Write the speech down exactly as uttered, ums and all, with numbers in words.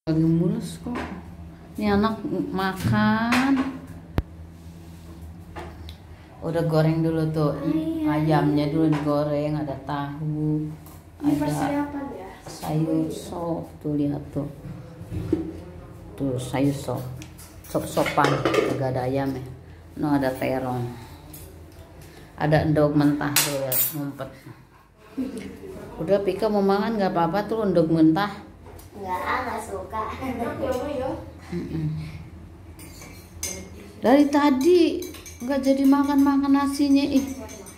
Lagi mulus kok. Ini anak makan. Udah goreng dulu tuh ayamnya dulu digoreng, ada tahu, ada sayur sop tuh, lihat tuh. Tuh sayur sop. Sop-sopan, agak ada ayam ya. No, ada terong. Ada endog mentah tuh, lihat ngumpet. Udah Pika mau makan nggak apa-apa tuh endog mentah. Enggak, nggak suka. Dari tadi nggak jadi makan-makan nasinya ih.